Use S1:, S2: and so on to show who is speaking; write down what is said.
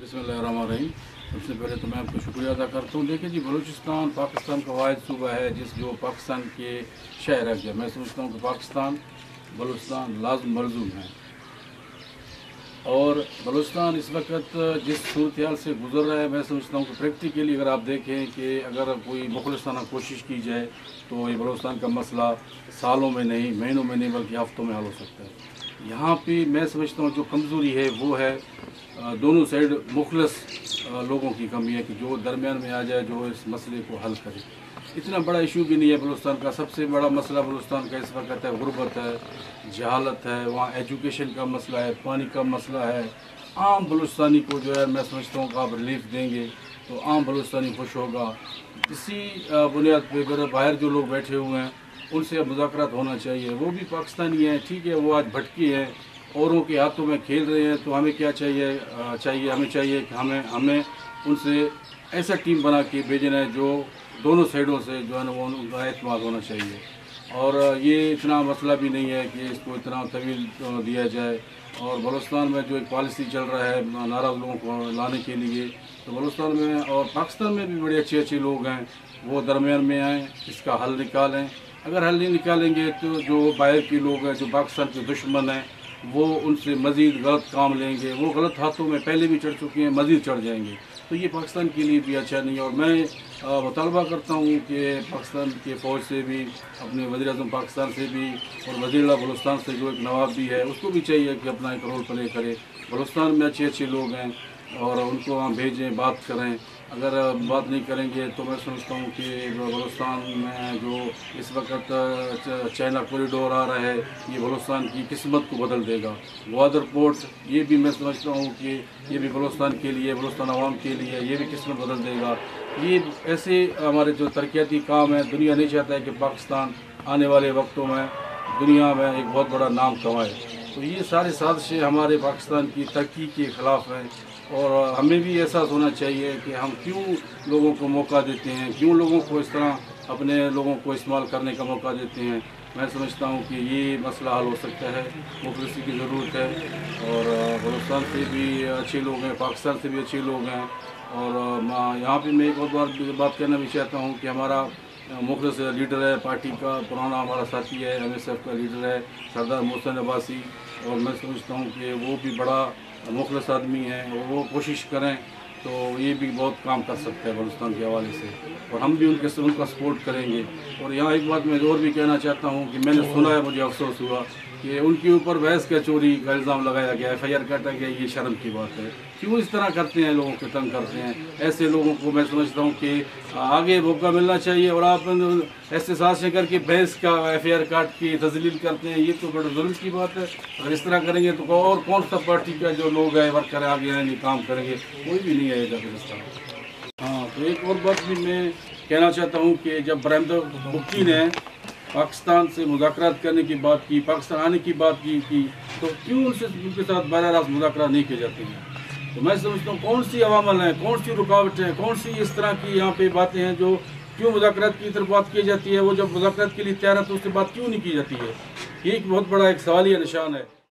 S1: बिस्मिल्लाहिर्रहमानिर्रहीम। सबसे पहले तो मैं आपको शुक्रिया अदा करता हूँ। देखिए जी, बलूचिस्तान पाकिस्तान का वाहिद सूबा है जो पाकिस्तान के शहर है। मैं समझता हूँ कि पाकिस्तान बलूचिस्तान लाज़िम मलज़ूम है और बलूचिस्तान इस वक्त जिस सूरत हाल से गुजर रहा है, मैं समझता हूँ कि प्रैक्टिकली अगर आप देखें कि अगर कोई मुखलिसाना कोशिश की जाए तो ये बलूचिस्तान का मसला सालों में नहीं, महीनों में नहीं, बल्कि हफ्तों में हल हो सकता है। यहाँ पे मैं समझता हूँ जो कमज़ोरी है वो है दोनों साइड मुखलिस लोगों की कमी है कि जो दरमियान में आ जाए, जो इस मसले को हल करे। इतना बड़ा इशू भी नहीं है बलूचिस्तान का। सबसे बड़ा मसला बलूचिस्तान का इस वक्त है गुर्बत है, जहालत है, वहाँ एजुकेशन का मसला है, पानी का मसला है। आम बलूचिस्तानी को जो है मैं समझता हूँ कि आप रिलीफ देंगे तो आम बलूचिस्तानी खुश होगा। इसी बुनियाद पर बाहर जो लोग बैठे हुए हैं उनसे अब मुज़ाकरात होना चाहिए। वो भी पाकिस्तानी हैं, ठीक है, वो आज भटकी हैं, औरों के हाथों में खेल रहे हैं, तो हमें क्या चाहिए हमें चाहिए कि हमें उनसे ऐसा टीम बना के भेजना है जो दोनों साइडों से जो है ना वो उनका एतमाद होना चाहिए। और ये इतना मसला भी नहीं है कि इसको इतना तवील दिया जाए। और बलूचिस्तान में जो एक पॉलिसी चल रहा है नाराज़ लोगों को लाने के लिए, तो बलूचिस्तान में और पाकिस्तान में भी बड़े अच्छे लोग हैं, वो दरमियान में आएँ, इसका हल निकालें। अगर हल नहीं निकालेंगे तो जो बाहर के लोग हैं, जो पाकिस्तान के दुश्मन हैं, वो उनसे मज़ीद गलत काम लेंगे। वो गलत हाथों में पहले भी चढ़ चुके हैं, मज़ीद चढ़ जाएंगे, तो ये पाकिस्तान के लिए भी अच्छा नहीं है। और मैं मुतालबा करता हूँ कि पाकिस्तान के फ़ौज से भी, अपने वज़ीर-ए-आज़म पाकिस्तान से भी और वज़ीर बलूचिस्तान से जो एक नवाब भी है उसको भी चाहिए कि अपना एक रोल प्ले करे। बलूचिस्तान में अच्छे लोग हैं और उनको वहाँ भेजें, बात करें। अगर बात नहीं करेंगे तो मैं समझता हूँ कि बलूचिस्तान में जो इस वक्त चाइना कॉरिडोर आ रहा है, ये बलूचिस्तान की किस्मत को बदल देगा। ग्वादर पोर्ट, ये भी मैं समझता हूँ कि ये भी बलूचिस्तान के लिए, बलूचिस्तान आवाम के लिए ये भी किस्मत बदल देगा। ये ऐसे हमारे जो तरक्याती काम है, दुनिया नहीं चाहता है कि पाकिस्तान आने वाले वक्तों में दुनिया में एक बहुत बड़ा नाम कमाए। तो ये सारे साजिशें हमारे पाकिस्तान की तरक्की के ख़िलाफ़ हैं और हमें भी एहसास होना चाहिए कि हम क्यों लोगों को मौका देते हैं, क्यों लोगों को इस तरह अपने लोगों को इस्तेमाल करने का मौका देते हैं। मैं समझता हूँ कि ये मसला हल हो सकता है, मुखलिसी की ज़रूरत है। और बलूचिस्तान से भी अच्छे लोग हैं, पाकिस्तान से भी अच्छे लोग हैं। और यहाँ पे मैं एक और बात कहना भी चाहता हूँ कि हमारा मुखलिस लीडर है पार्टी का, पुराना हमारा साथी है, MSF का लीडर है सरदार मोहसिन अब्बासी, और मैं समझता हूँ कि वो भी बड़ा मुखलिस आदमी है और वो कोशिश करें तो ये भी बहुत काम कर सकते हैं बलूचिस्तान के हवाले से, और हम भी उनका सपोर्ट करेंगे। और यहाँ एक बात मैं और भी कहना चाहता हूँ कि मैंने सुना है, मुझे अफसोस हुआ कि उनके ऊपर बहस का चोरी का इल्ज़ाम लगाया गया, FIR काटा गया। ये शर्म की बात है। क्यों इस तरह करते हैं, लोगों को तंग करते हैं? ऐसे लोगों को मैं समझता हूँ कि आगे मौका मिलना चाहिए। और आप ऐसे साजिशें करके बहस का FIR काट के तजलील करते हैं, ये तो बड़ा जुल्म की बात है। अगर इस तरह करेंगे तो और कौन सा पार्टी का जो लोग हैं वर्कर आगे आएंगे, काम करेंगे? कोई भी नहीं आएगा फिर इस तरह। हाँ, तो एक और बात भी मैं कहना चाहता हूँ कि जब बरामदा बुक्की ने पाकिस्तान से मुज़ाकरात करने की बात की, पाकिस्तान आने की बात की तो क्यों उनके साथ बराह रास्त मुज़ाकरात नहीं किए जाते हैं? तो मैं समझता हूँ कौन सी अवामल हैं, कौन सी रुकावटें हैं, कौन सी इस तरह की यहाँ पे बातें हैं जो क्यों मुज़ाकरात की तरफ बात की जाती है? वो जब मुज़ाकरात के लिए तैयार है तो उससे बात क्यों नहीं की जाती है? ये एक बहुत बड़ा एक सवालिया निशान है।